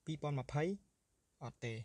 2020 អត់ទេ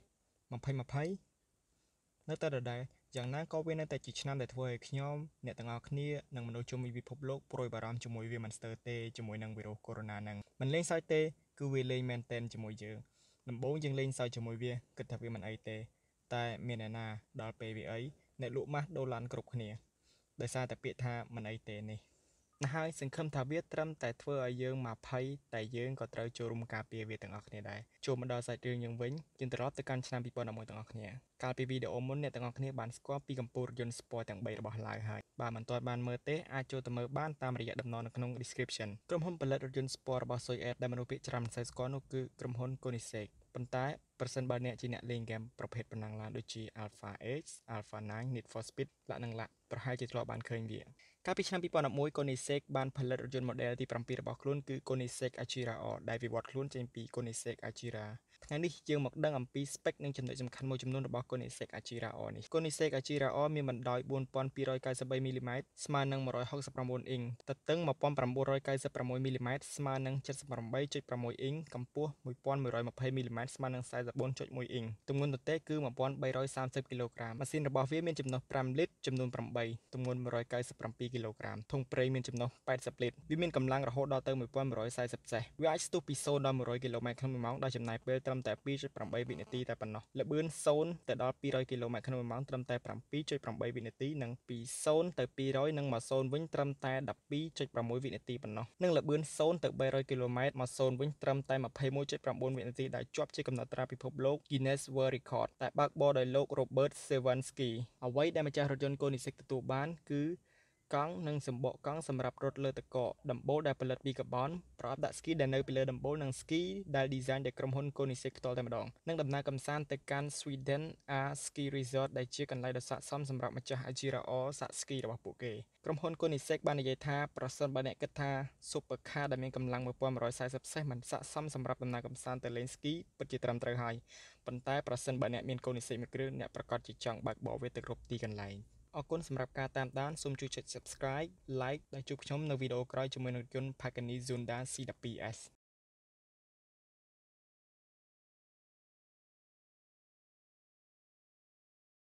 2020នៅតែដដែលយ៉ាងណាក៏វានៅតែជាឆ្នាំដែលធ្វើឲ្យខ្ញុំអ្នកទាំងអស់គ្នានិងមនុស្សជុំវិញពិភពលោកព្រួយបារម្ភជាមួយវាមិនស្ទើរទេជាមួយនឹងវីរុសកូវីដ -19 ហ្នឹងមិនលេងសើចទេគឺវាលេងមែនទែនជាមួយយើងដំបូងយើងលេងសើចជាមួយវាគិតថាវាមិនអីទេតែមានអ្នកណាដល់ពេលវាអីអ្នកលក់ម៉ាស់ដូរឡានគ្រប់គ្នាដោយសារតែពាក្យថាមិនអីទេនេះណាស់ហើយសង្ឃឹមថាវាត្រឹមតែធ្វើឲ្យយើងមកភ័យតែយើងក៏ត្រូវចូលរួមការពារវាទាំងអស់គ្នាដែរចូលមកដល់សាច់រឿងយើងវិញយើងត្រឡប់ទៅកាន់ឆ្នាំ2011ទាំងអស់គ្នាកាលពីវីដេអូមុនអ្នកទាំងអស់គ្នាបានស្គាល់ពីកម្ពុជារថយន្តស្ពណ៌ទាំង3របស់ឡាវហើយបើមិនទាន់បានមើលទេអាចចូលទៅមើលបានតាមរយៈតំណនៅក្នុង description ក្រុមហ៊ុនផលិតរថយន្តស្ពណ៌របស់ Soyez ដែលមនុស្សភាគច្រើនមិនសូវស្គាល់នោះគឺក្រុមហ៊ុន Koenigsegg ប៉ុន្តែប្រសិនបើអ្នកជាអ្នកលេងហ្គេមប្រភេទប្រណាំងឡានដូចជា Alpha X, Alpha 9, Need for Speed លាក់នឹងលាក់ប្រហែលជាធ្លាប់បានឃើញវាកាលពីឆ្នាំ2011 Koenigsegg បានផលិតរថយន្ត model ទី7របស់ខ្លួនគឺ Koenigsegg Agera R ដែលវិវត្តខ្លួនចេញពី Koenigsegg Agera ថ្ងៃនេះយើងមកដឹងអំពី spec និងចំណុចសំខាន់មួយចំនួនរបស់ Koenigsegg Agera R នេះ Koenigsegg Agera R មានបណ្ដោយ 4293 មីលីម៉ែត្រស្មើនឹង169អ៊ីងទទឹង1996 មីលីម៉ែត្រស្មើនឹង78.6អ៊ីងកម្ពស់1120មីលីម៉ែត្រស្មើនឹង44.1អ៊ីងទម្ងន់ទទេគឺ1330គីឡូក្រាមម៉ាស៊ីនរបស់វាមានចំណុះ5លីត្រចំនួន8ទម្ងន់197គីឡូក្រាមធុងប្រេងមានចំណុះ80លីត្រវាមានកម្លាំងរហូតដល់ទៅ1140សេសវាអាចស្ទុះពី0ដល់100គីឡូម៉ែត្រក្នុង1ម៉ោងដោយចំណាយពេលត្រឹមតែ 2.8 វិនាទីតែប៉ុណ្ណោះល្បឿន0ទៅដល់200គីឡូម៉ែត្រក្នុង1ម៉ោងត្រឹមតែ 7.8 វិនាទីនិងពី0ទៅ200និងមក0វិញត្រឹមតែ 12.6 វិនាទីប៉ុណ្ណោះនិងល្បឿន0ទៅ300គីឡូម៉ែត្រមក0វិញត្រឹមតែ 21.9 វិនាទីដែលជាប់ជាកំណត់ត្រាពិភពលោក Guinness World Record តែបើកបរដោយលោក Robert Sawansky អ្វីដែលម្ចាស់រថយន្ត Koenigsegg ទទួលបានគឺកង់និងសម្បកកង់សម្រាប់រត់លើទឹកកកដំបូលដែលផលិតពីកាបូនប្រអប់ដាក់ស្គីដែលនៅពីលើដំបូលនិងស្គីដែល design ដោយក្រុមហ៊ុន Koenigsegg ផ្ទាល់តែម្ដងនិងដំណើរកម្សាន្តទៅកាន់ Sweden Are Ski Resort ដែលជាកន្លែងដ៏ស័ក្តិសមសម្រាប់ម្ចាស់ Agera R សាក់ស្គីរបស់ពួកគេក្រុមហ៊ុន Koenigsegg បាននិយាយថាប្រសិនបើអ្នកគិតថា Supercar ដែលមានកម្លាំង1140សេសមិនស័ក្តិសមសម្រាប់ដំណើរកម្សាន្តទៅលេងស្គីពិតជាត្រឹមត្រូវហើយប៉ុន្តែប្រសិនបើអ្នកមាន Koenigsegg មួយគ្រឿងអ្នកប្រកាសជាចង់បើកបរវាទៅគ្រប់ទីកន្លែងអរគុណសម្រាប់ការតាមដានសូមជួយចុច Subscribe Like ដែលជួបខ្ញុំនៅវីដេអូក្រោយជាមួយនឹងរថយន្ត Pagani Zonda C12S